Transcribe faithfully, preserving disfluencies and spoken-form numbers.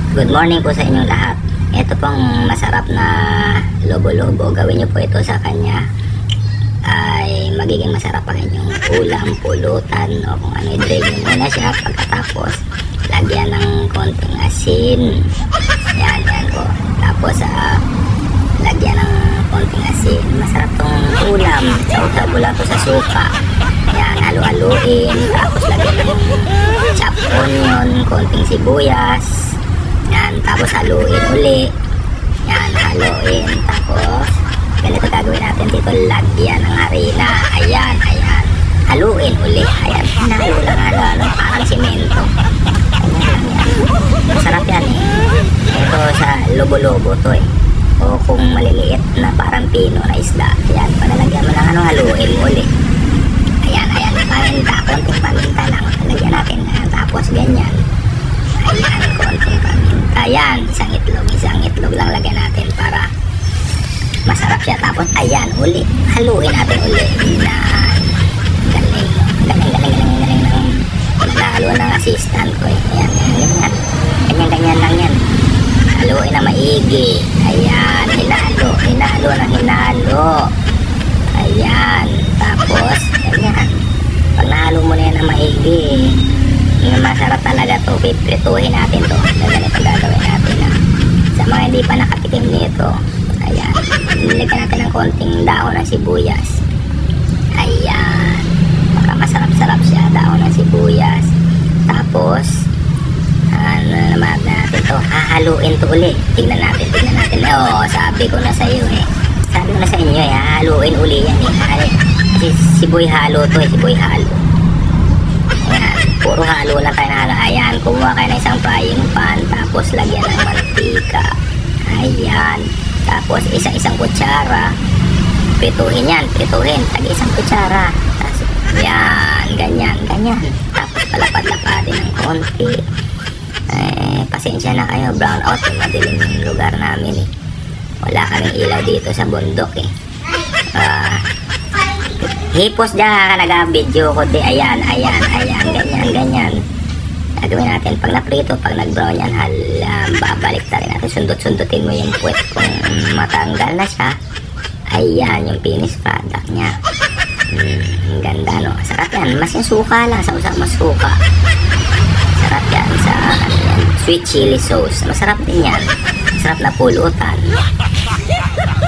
Good morning po sa inyong lahat. Ito pong masarap na lobo-lobo. Gawin nyo po ito sa kanya. Ay magiging masarap ang inyong ulam, pulutan o kung ano. I-drain nyo muna siya. Pagkatapos, lagyan ng konting asin. Yan, yan po. Tapos, uh, lagyan ng konting asin. Masarap tong ulam. Saw-saw lang to sa suka. Yan, halu-haluin. Tapos, lagyan ng chopped onion, konting sibuyas. Yan, tapos haluin uli. Yan, haluin. Tapos, ganito gagawin natin dito. Lagyan ng harina. Ayan, ayan. Haluin uli. Ayan, halo lang, halo, halo. Parang simento. Ayan, yan. Masarap yan eh. Ito sa lobo-lobo to eh. O kung maliliit na parang pino na isda. Ayan, palalagyan mo lang ano, haluin uli. Ayan, ayan. Paminta, konting paminta lang. Lagyan natin. Ayan, tapos ganyan. Ayan, konting paminta. Ayan, isang itlog. Isang itlog lang lagyan natin para masarap siya. Tapos, ayan, uli. Haluin natin uli. Ayan. Galing. Galing, galing, galing, galing. Naghalo ng assistant ko eh. Ayan, ganyan. Ganyan, ganyan lang yan. Haluin na maigi. Ayan, hinalo. Hinalo na hinalo. Ayan. Tapos, ganyan. Pag nahalo mo na yan na maigi, yung masarap talaga to, piprituhin natin to. Ganito gagawin natin na sa mga hindi pa nakatikim nito. Ayan, nilagyan natin ng konting dahon ng sibuyas. Ayan, baka masarap-sarap siya, dahon ng sibuyas. Tapos ano naman natin to, hahaluin to uli. Tingnan natin, tingnan natin. Oo, sabi ko na sa iyo eh, sabi ko na sa inyo eh, hahaluin uli yan eh. Kasi siboy halo to eh, siboy halo. Ayan, puro halo lang tayo na halo. Ayan, kumuha kayo ng isang frying pan. Tapos lagyan ng mantika. Ayan. Tapos isa-isang kutsara. Prituhin yan, prituhin. Tagi isang kutsara. Tapos, ayan, ganyan, ganyan. Tapos palapad-lapadin ng konti. Eh, pasensya na kayo, brown out. Madilim yung lugar namin eh. Wala kaming ilaw dito sa bundok eh. Ah... Uh, hipos dyan ka nag-video ko di. Ayan, ayan, ayan, ganyan, ganyan. Gagawin natin pag naprito, pag nag-brown yan, hala, babalik tayo natin. Sundot-sundutin mo yung puwet kung matanggal na siya. Ayan, yung finished product nya. Hmm, ganda no. Sarap yan. Mas yung suka lang. Sa usap mas suka. Sarap yan sa ano yan, sweet chili sauce. Masarap din yan. Sarap na pulutan.